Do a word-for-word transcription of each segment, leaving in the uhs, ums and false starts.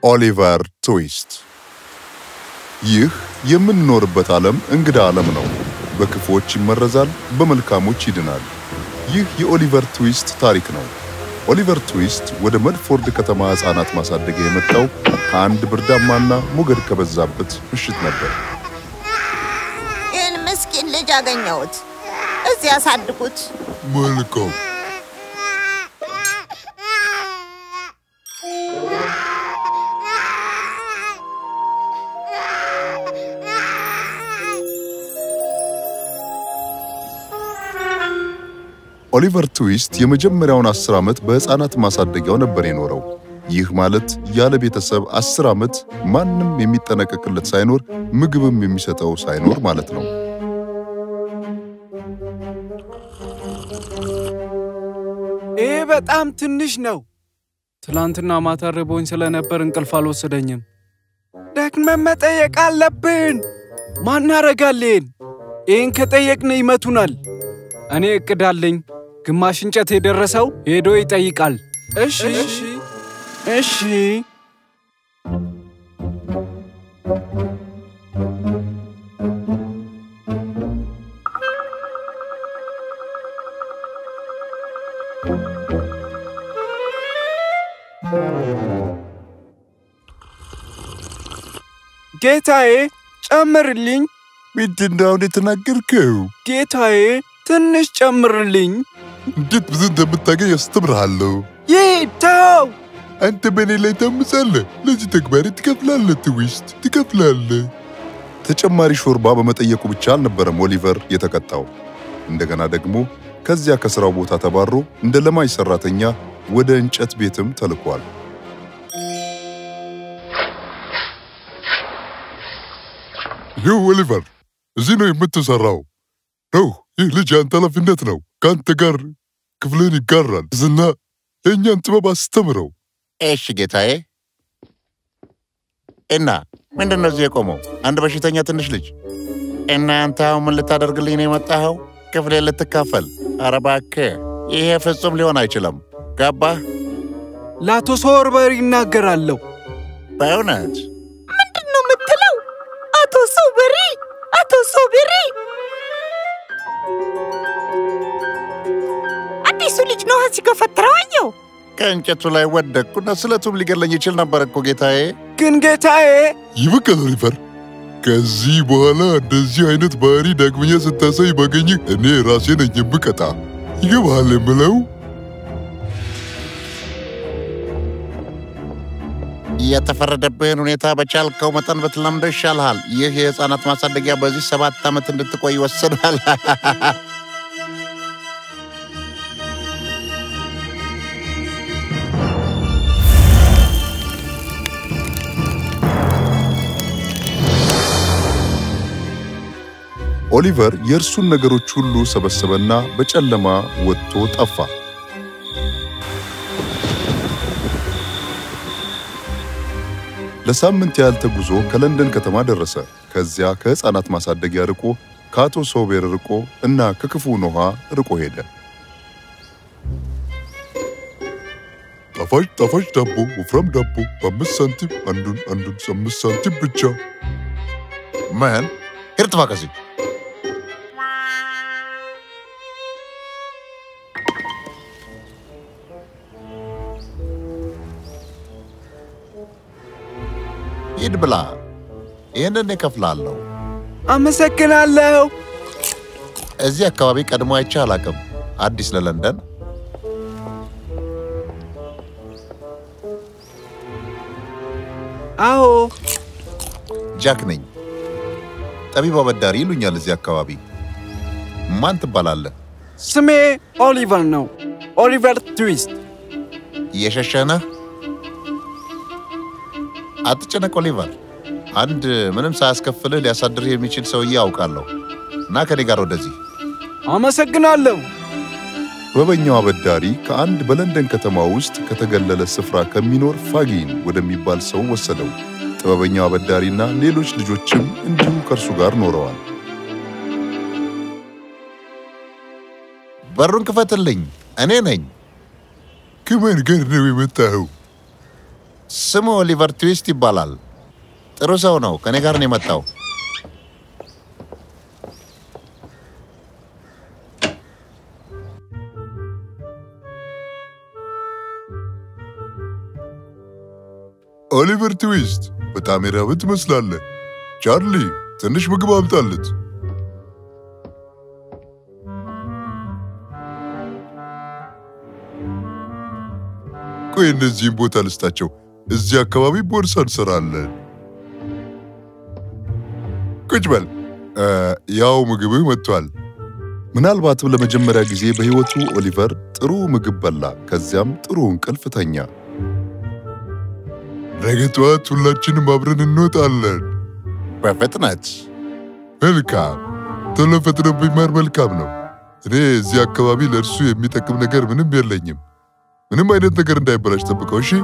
ኦሊቨር ትዊስት ይህ የምንኖርበት ዓለም እንግዳ ዓለም ነው። በክፎች ይመረዛል፣ በመልካሞች ይድናል። ይህ የኦሊቨር ትዊስት ታሪክ ነው። ኦሊቨር ትዊስት ወደ መድፎርድ ከተማ ሕፃናት ማሳደጊያ የመጣው ከአንድ ብርዳማና ሞገድ ከበዛበት ምሽት ነበር። ይህን ምስኪን ልጅ አገኘሁት። እዚህ ያሳድጉት። መልካም ኦሊቨር ትዊስት የመጀመሪያውን አስር ዓመት በሕፃናት ማሳደጊያው ነበር የኖረው። ይህ ማለት ያለ ቤተሰብ አስር ዓመት ማንም የሚጠነቀቅለት ሳይኖር ምግብም የሚሰጠው ሳይኖር ማለት ነው። ይሄ በጣም ትንሽ ነው። ትላንትና ማታ ርቦኝ ስለነበር እንቅልፍ አልወሰደኝም። ደግመን መጠየቅ አለብን። ማን ያረጋልን? ይሄን ከጠየቅን ይመቱናል። እኔ እቅድ አለኝ። ግማሽ እንጨት የደረሰው ሄዶ ይጠይቃል። እሺ እሺ እሺ ጌታዬ ጨምርልኝ። ምንድነው የተናገርከው? ጌታዬ ትንሽ ጨምርልኝ። እንዴት ብዙ እንደምታገኝ አስተምርሃለሁ። ይተው! አንተ በእኔ ላይ ታምጻለህ። ለዚህ ተግባር ትከፍላለህ። ትዊስት ትከፍላለህ። ተጨማሪ ሾርባ በመጠየቁ ብቻ አልነበረም ኦሊቨር የተቀጣው። እንደገና ደግሞ ከዚያ ከሥራው ቦታ ተባሮ እንደ ለማኝ ሠራተኛ ወደ እንጨት ቤትም ተልኳል። ይህ ኦሊቨር እዚህ ነው የምትሠራው ነው። ይህ ልጅ አንተ ኃላፊነት ነው። ከአንተ ጋር ክፍልን ይጋራል እና የእኛን ጥበብ አስተምረው። እሺ ጌታዬ። እና ምንድን ነው እዚህ የቆመው? አንድ በሽተኛ ትንሽ ልጅ። እና አንተ አሁን ምን ልታደርግልኝ ነው የመጣኸው? ክፍሌን ልትካፈል? ኧረ እባክህ ይሄ ፍጹም ሊሆን አይችልም። ገባህ? ለአቶ ሶወርበር ይናገራለሁ። በእውነት ምንድን ነው የምትለው? አቶ ሶበሪ አቶ ሶበሪ አዲሱ ልጅ ነው። እዚህ ከፈተረው አየው። ከእንጨቱ ላይ ወደቅኩና ስለቱም ሊገለኝ ይችል ነበር እኮ ጌታዬ። ግን ጌታዬ ይበቃል ኦሊቨር። ከዚህ በኋላ እንደዚህ አይነት ባህሪ ዳግመኛ ስታሳይ ባገኝህ እኔ ራሴ ነኝ የምቀጣ። ይገባሃል የምለው? የተፈረደብህን ሁኔታ በቻልከው መጠን ብትለምደው ይሻልሃል። ይህ የሕፃናት ማሳደጊያ በዚህ ሰባት ዓመት እንድትቆይ ይወስናል። ኦሊቨር የእርሱን ነገሮች ሁሉ ሰበሰበና በጨለማ ወጥቶ ጠፋ። ለሳምንት ያህል ተጉዞ ከለንደን ከተማ ደረሰ። ከዚያ ከሕፃናት ማሳደጊያ ርቆ፣ ከአቶ ሶቤር ርቆ እና ከክፉ ኖሃ ርቆ ሄደ። ጣፋጭ ጣፋጭ ዳቦ፣ ወፍራም ዳቦ በአምስት ሳንቲም አንዱን አንዱን አምስት ሳንቲም ብቻ። ምን ሄርትባ ከዚህ ሂድ ብላ። ይህንን እከፍላለሁ። አመሰግናለሁ። እዚህ አካባቢ ቀድሞ አይቼ አላውቅም። አዲስ ለለንደን። አዎ ጃክ ነኝ። ጠቢብ አበዳሪ ይሉኛል እዚህ አካባቢ። ማን ትባላለህ? ስሜ ኦሊቨር ነው። ኦሊቨር ትዊስት። እየሸሸህ ነህ? አትጨነቅ ኦሊቨር። አንድ ምንም ሳያስከፍልህ ሊያሳድርህ የሚችል ሰውዬ አውቃለሁ እና ከኔ ጋር ወደዚህ። አመሰግናለሁ። ጥበበኛው አበዳሪ ከአንድ በለንደን ከተማ ውስጥ ከተገለለ ስፍራ ከሚኖር ፋጊን ወደሚባል ሰው ወሰደው። ጥበበኛው አበዳሪና ሌሎች ልጆችም እንዲሁ ከእርሱ ጋር ኖረዋል። በሩን ክፈትልኝ፣ እኔ ነኝ። ከማን ጋር ነው የመጣኸው? ስሙ ኦሊቨር ትዊስት ይባላል። ጥሩ ሰው ነው። ከኔ ጋር ነው የመጣው። ኦሊቨር ትዊስት በጣም የራበህ ትመስላለህ። ቻርሊ ትንሽ ምግብ አምጣለት። ቆይ እነዚህን ቦታ ልስጣቸው። እዚህ አካባቢ ቦርሳ እንሰራለን። ቁጭ በል። ያው ምግብህ መጥቷል። ምናልባትም ለመጀመሪያ ጊዜ በሕይወቱ ኦሊቨር ጥሩ ምግብ በላ። ከዚያም ጥሩ እንቅልፍ ተኛ። ነገ ጠዋት ሁላችንም አብረን እንወጣለን። በፍጥነት። መልካም። ቶሎ ፈጥኖ ቢማር መልካም ነው። እኔ እዚህ አካባቢ ለእርሱ የሚጠቅም ነገር ምንም የለኝም። ምንም አይነት ነገር እንዳይበላሽ ጠብቀው እሺ?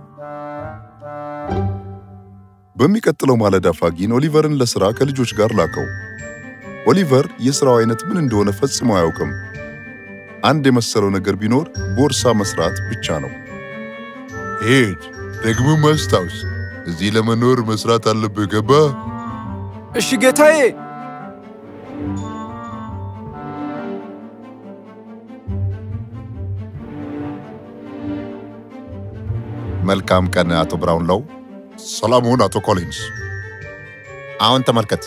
በሚቀጥለው ማለዳ ፋጊን ኦሊቨርን ለሥራ ከልጆች ጋር ላከው። ኦሊቨር የሥራው አይነት ምን እንደሆነ ፈጽሞ አያውቅም። አንድ የመሰለው ነገር ቢኖር ቦርሳ መስራት ብቻ ነው። ሄድ ደግሞ ማስታውስ፣ እዚህ ለመኖር መስራት አለብህ። ገባ? እሺ ጌታዬ። መልካም ቀን አቶ ብራውንሎው። ሰላም ሁን አቶ ኮሊንስ። አሁን ተመልከት።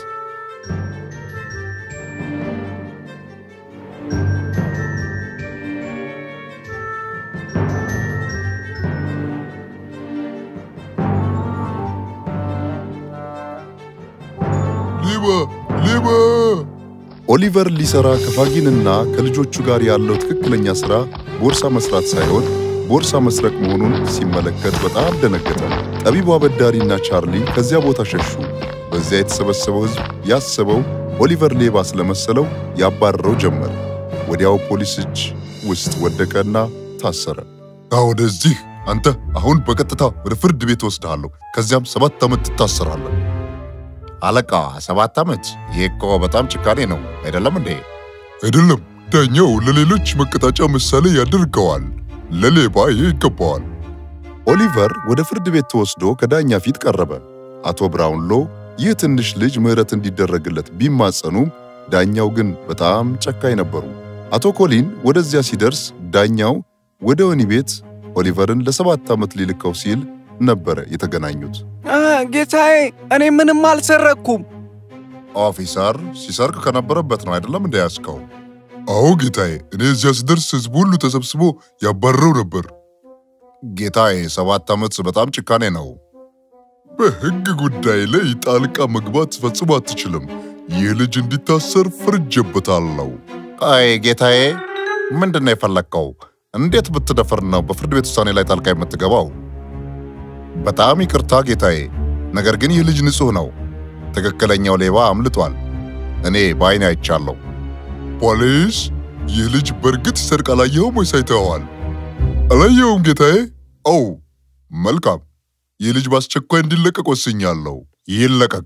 ሊባ ሊባ። ኦሊቨር ሊሰራ ከፋጊንና ከልጆቹ ጋር ያለው ትክክለኛ ሥራ ቦርሳ መስራት ሳይሆን ቦርሳ መስረቅ መሆኑን ሲመለከት በጣም ደነገጠ። ጠቢቡ አበዳሪና ቻርሊ ከዚያ ቦታ ሸሹ። በዚያ የተሰበሰበው ሕዝብ ያሰበው ኦሊቨር ሌባ ስለመሰለው ያባረረው ጀመር። ወዲያው ፖሊስ እጅ ውስጥ ወደቀና ታሰረ። ወደዚህ አንተ! አሁን በቀጥታ ወደ ፍርድ ቤት ወስደሃለሁ። ከዚያም ሰባት ዓመት ትታሰራለህ። አለቃ፣ ሰባት ዓመት? ይህ እኮ በጣም ጭካኔ ነው አይደለም እንዴ? አይደለም። ዳኛው ለሌሎች መቀጣጫ ምሳሌ ያደርገዋል። ለሌባ ይገባዋል። ኦሊቨር ወደ ፍርድ ቤት ተወስዶ ከዳኛ ፊት ቀረበ። አቶ ብራውንሎ ይህ ትንሽ ልጅ ምህረት እንዲደረግለት ቢማጸኑም ዳኛው ግን በጣም ጨካኝ ነበሩ። አቶ ኮሊን ወደዚያ ሲደርስ ዳኛው ወደ ወህኒ ቤት ኦሊቨርን ለሰባት ዓመት ሊልከው ሲል ነበረ የተገናኙት። ጌታዬ፣ እኔ ምንም አልሰረኩም። ኦፊሰር፣ ሲሰርቅ ከነበረበት ነው አይደለም እንደያዝከው? አዎ ጌታዬ፣ እኔ እዚያ ስደርስ ሕዝብ ሁሉ ተሰብስቦ ያባረረው ነበር። ጌታዬ፣ ሰባት ዓመት በጣም ጭካኔ ነው። በሕግ ጉዳይ ላይ ጣልቃ መግባት ፈጽሞ አትችልም። ይህ ልጅ እንዲታሰር ፈርጄበታለሁ። አይ ጌታዬ፣ ምንድን ነው የፈለግከው? እንዴት ብትደፍር ነው በፍርድ ቤት ውሳኔ ላይ ጣልቃ የምትገባው? በጣም ይቅርታ ጌታዬ፣ ነገር ግን ይህ ልጅ ንጹሕ ነው። ትክክለኛው ሌባ አምልጧል። እኔ በዓይኔ አይቻለሁ። ፖሊስ፣ ይህ ልጅ በእርግጥ ሲሰርቅ አላየኸውም ወይስ አይተኸዋል? አላየኸውም ጌታዬ? ኦ መልካም። ይህ ልጅ በአስቸኳይ እንዲለቀቅ ወስኛለሁ። ይለቀቅ።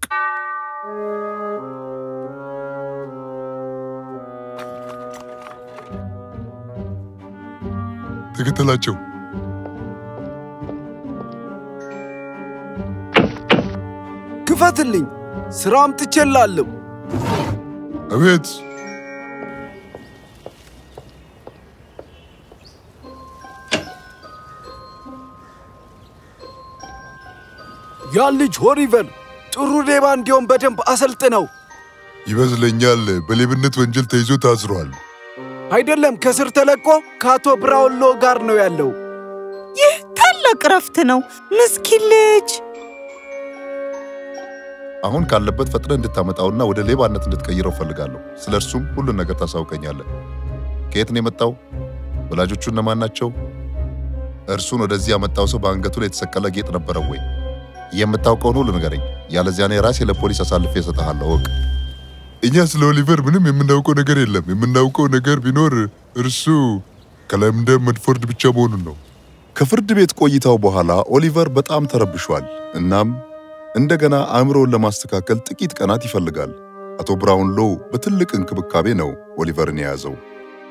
ተከተላቸው። ክፈትልኝ፣ ሥራ አምጥቼልሃለሁ። አቤት። ያ ልጅ ኦሊቨር ጥሩ ሌባ እንዲሆን በደንብ አሰልጥነው። ይመስለኛል በሌብነት ወንጀል ተይዞ ታስሯል። አይደለም፣ ከስር ተለቆ ከአቶ ብራውንሎ ጋር ነው ያለው። ይህ ታላቅ ረፍት ነው። ምስኪን ልጅ። አሁን ካለበት ፈጥነህ እንድታመጣውና ወደ ሌባነት እንድትቀይረው ፈልጋለሁ። ስለ እርሱም ሁሉን ነገር ታሳውቀኛለህ። ከየት ነው የመጣው? ወላጆቹ እነማን ናቸው? እርሱን ወደዚህ ያመጣው ሰው በአንገቱ ላይ የተሰቀለ ጌጥ ነበረው ወይ? የምታውቀውን ሁሉ ንገረኝ። ያለዚያ እኔ ራሴ ለፖሊስ አሳልፌ እሰጥሃለሁ። ወቅ እኛ ስለ ኦሊቨር ምንም የምናውቀው ነገር የለም። የምናውቀው ነገር ቢኖር እርሱ ከለምደም መድፎርድ ብቻ መሆኑን ነው። ከፍርድ ቤት ቆይታው በኋላ ኦሊቨር በጣም ተረብሿል። እናም እንደገና አእምሮውን ለማስተካከል ጥቂት ቀናት ይፈልጋል። አቶ ብራውንሎ በትልቅ እንክብካቤ ነው ኦሊቨርን የያዘው።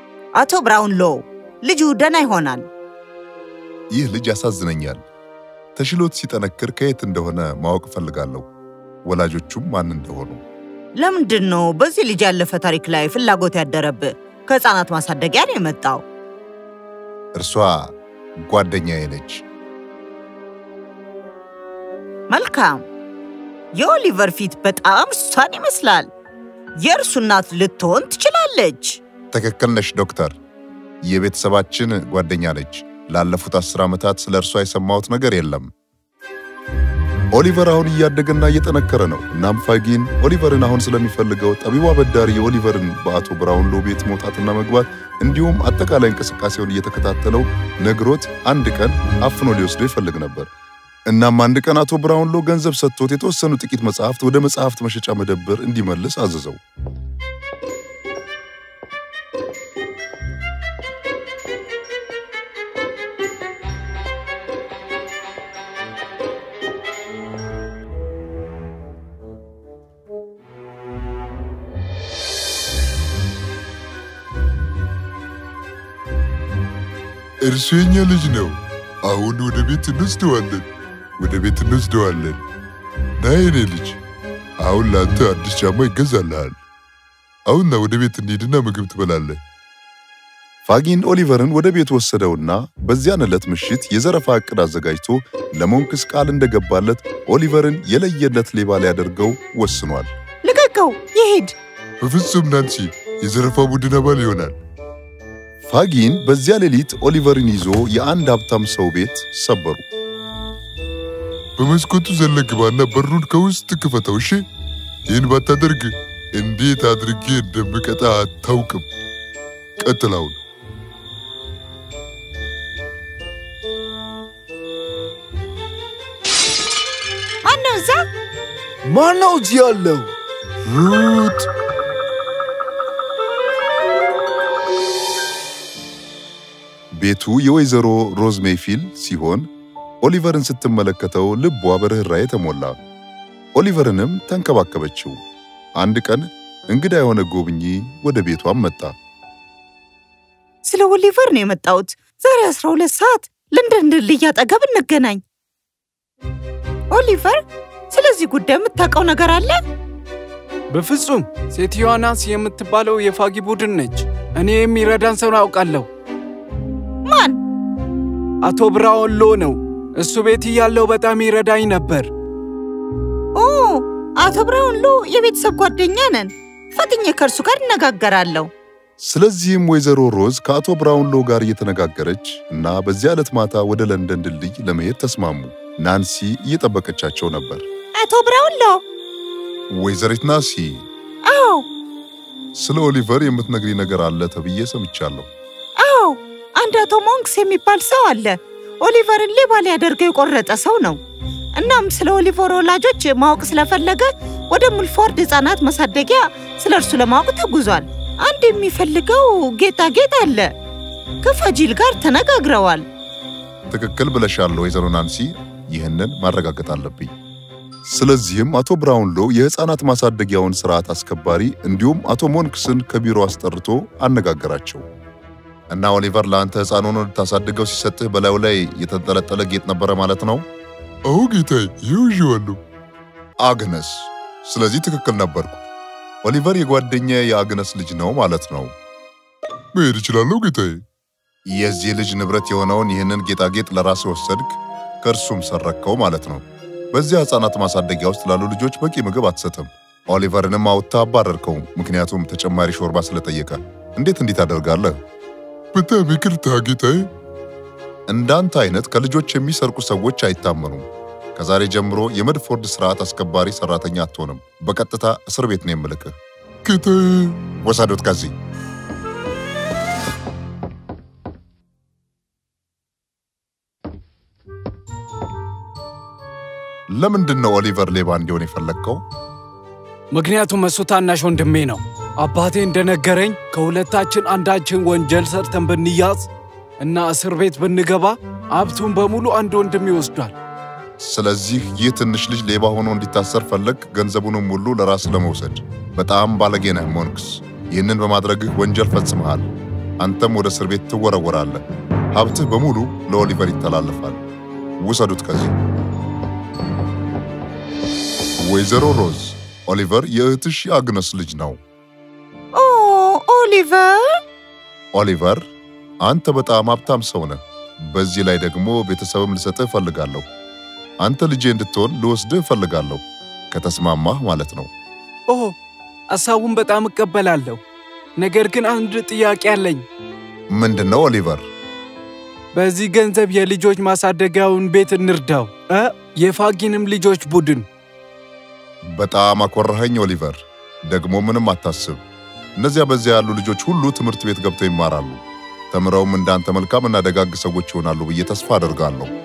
አቶ ብራውንሎ፣ ልጁ ደህና ይሆናል። ይህ ልጅ ያሳዝነኛል። ተሽሎት ሲጠነክር ከየት እንደሆነ ማወቅ ፈልጋለሁ ወላጆቹም ማን እንደሆኑ ለምንድነው በዚህ ልጅ ያለፈ ታሪክ ላይ ፍላጎት ያደረብህ ከህፃናት ማሳደጊያ ነው የመጣው እርሷ ጓደኛዬ ነች መልካም የኦሊቨር ፊት በጣም እሷን ይመስላል የእርሱ እናት ልትሆን ትችላለች ትክክል ነሽ ዶክተር የቤተሰባችን ጓደኛ ነች ላለፉት አስር ዓመታት ስለ እርሷ የሰማሁት ነገር የለም ኦሊቨር አሁን እያደገና እየጠነከረ ነው እናም ፋጊን ኦሊቨርን አሁን ስለሚፈልገው ጠቢቡ አበዳሪ የኦሊቨርን በአቶ ብራውን ሎ ቤት መውጣትና መግባት እንዲሁም አጠቃላይ እንቅስቃሴውን እየተከታተለው ነግሮት አንድ ቀን አፍኖ ሊወስደው ይፈልግ ነበር እናም አንድ ቀን አቶ ብራውን ሎ ገንዘብ ሰጥቶት የተወሰኑ ጥቂት መጽሐፍት ወደ መጽሐፍት መሸጫ መደብር እንዲመልስ አዘዘው እርሱ የኛ ልጅ ነው አሁን ወደ ቤት እንወስደዋለን ወደ ቤት እንወስደዋለን ናይኔ ልጅ አሁን ላንተ አዲስ ጫማ ይገዛልሃል አሁን ወደ ቤት እንሂድና ምግብ ትበላለህ ፋጊን ኦሊቨርን ወደ ቤት ወሰደውና በዚያን ዕለት ምሽት የዘረፋ ዕቅድ አዘጋጅቶ ለሞንክስ ቃል እንደገባለት ኦሊቨርን የለየለት ሌባ ሊያደርገው ወስኗል ልቀቀው ይሄድ በፍጹም ናንሲ የዘረፋ ቡድን አባል ይሆናል ፋጊን በዚያ ሌሊት ኦሊቨርን ይዞ የአንድ ሀብታም ሰው ቤት ሰበሩ በመስኮቱ ዘለግባና በሩን ከውስጥ ክፈተው እሺ ይህን ባታደርግ እንዴት አድርጌ እንደምቀጣ አታውቅም ቀጥላው ማነው እዛ ማነው እዚህ ያለው ሩት ቤቱ የወይዘሮ ሮዝ ሜይፊል ሲሆን ኦሊቨርን ስትመለከተው ልቧ በርህራሄ ተሞላ ኦሊቨርንም ተንከባከበችው አንድ ቀን እንግዳ የሆነ ጎብኚ ወደ ቤቷም መጣ ስለ ኦሊቨር ነው የመጣሁት ዛሬ አስራ ሁለት ሰዓት ለንደን ድልድይ አጠገብ እንገናኝ ኦሊቨር ስለዚህ ጉዳይ የምታውቀው ነገር አለ በፍጹም ሴትዮዋ ናንሲ የምትባለው የፋጊ ቡድን ነች እኔ የሚረዳን ሰው አውቃለሁ ማን አቶ ብራውን ሎ ነው እሱ ቤት ያለው በጣም ይረዳኝ ነበር ኦ አቶ ብራውን ሎ የቤተሰብ ጓደኛ ነን ፈጥኜ ከርሱ ጋር እነጋገራለሁ ስለዚህም ወይዘሮ ሮዝ ከአቶ ብራውን ሎ ጋር እየተነጋገረች እና በዚያ ዕለት ማታ ወደ ለንደን ድልድይ ለመሄድ ተስማሙ ናንሲ እየጠበቀቻቸው ነበር አቶ ብራውን ሎ ወይዘሪት ናንሲ አዎ ስለ ኦሊቨር የምትነግሪ ነገር አለ ተብዬ ሰምቻለሁ አዎ አንድ አቶ ሞንክስ የሚባል ሰው አለ ኦሊቨርን ሌባ ሊያደርገው የቆረጠ ሰው ነው እናም ስለ ኦሊቨር ወላጆች ማወቅ ስለፈለገ ወደ ሙልፎርድ ህፃናት ማሳደጊያ ስለ እርሱ ለማወቅ ተጉዟል አንድ የሚፈልገው ጌጣጌጥ አለ ከፋጂል ጋር ተነጋግረዋል ትክክል ብለሻል ወይዘሮ ናንሲ ይህንን ማረጋገጥ አለብኝ ስለዚህም አቶ ብራውን ሎ የህፃናት ማሳደጊያውን ስርዓት አስከባሪ እንዲሁም አቶ ሞንክስን ከቢሮ አስጠርቶ አነጋገራቸው እና ኦሊቨር ለአንተ ህፃኑን ታሳድገው ሲሰጥህ በላዩ ላይ የተንጠለጠለ ጌጥ ነበር ማለት ነው አዎ ጌታዬ ይውዥዋለሁ አግነስ ስለዚህ ትክክል ነበርኩ ኦሊቨር የጓደኛ የአግነስ ልጅ ነው ማለት ነው መሄድ ይችላልው ጌታዬ የዚህ ልጅ ንብረት የሆነውን ይህንን ጌጣጌጥ ለራስ ወሰድክ ከርሱም ሰረከው ማለት ነው በዚያ ህፃናት ማሳደጊያ ውስጥ ላሉ ልጆች በቂ ምግብ አትሰጥም ኦሊቨርንም አውጥታ አባረርከው ምክንያቱም ተጨማሪ ሾርባ ስለጠየቀ እንዴት እንዴት አደርጋለህ በጣም ይቅርታ ጌታዬ እንዳንተ አይነት ከልጆች የሚሰርቁ ሰዎች አይታመኑም ከዛሬ ጀምሮ የመድፎርድ ስርዓት አስከባሪ ሰራተኛ አትሆንም በቀጥታ እስር ቤት ነው የምልክህ ጌታዬ ወሰዱት ከዚህ ለምንድን ነው ኦሊቨር ሌባ እንዲሆን የፈለከው ምክንያቱም እሱ ታናሽ ወንድሜ ነው አባቴ እንደነገረኝ ከሁለታችን አንዳችን ወንጀል ሰርተን ብንያዝ እና እስር ቤት ብንገባ ሀብቱን በሙሉ አንድ ወንድም ይወስዳል ስለዚህ ይህ ትንሽ ልጅ ሌባ ሆኖ እንዲታሰር ፈለክ ገንዘቡንም ሁሉ ለራስ ለመውሰድ በጣም ባለጌ ነህ ሞንክስ ይህንን በማድረግህ ወንጀል ፈጽመሃል አንተም ወደ እስር ቤት ትወረወራለህ ሀብትህ በሙሉ ለኦሊቨር ይተላለፋል ውሰዱት ከዚህ ወይዘሮ ሮዝ ኦሊቨር የእህትሽ አግነስ ልጅ ነው። ኦ ኦሊቨር ኦሊቨር አንተ በጣም ሀብታም ሰው ነህ። በዚህ ላይ ደግሞ ቤተሰብም ልሰጥህ ፈልጋለሁ። አንተ ልጄ እንድትሆን ልወስድህ ፈልጋለሁ ከተስማማህ ማለት ነው። ኦ አሳውን በጣም እቀበላለሁ። ነገር ግን አንድ ጥያቄ አለኝ። ምንድነው ኦሊቨር? በዚህ ገንዘብ የልጆች ማሳደጊያውን ቤት እንርዳው እ የፋጊንም ልጆች ቡድን። በጣም አኮራኸኝ ኦሊቨር። ደግሞ ምንም አታስብ። እነዚያ በዚያ ያሉ ልጆች ሁሉ ትምህርት ቤት ገብተው ይማራሉ። ተምረውም እንዳንተ መልካም እና ደጋግ ሰዎች ይሆናሉ ብዬ ተስፋ አደርጋለሁ።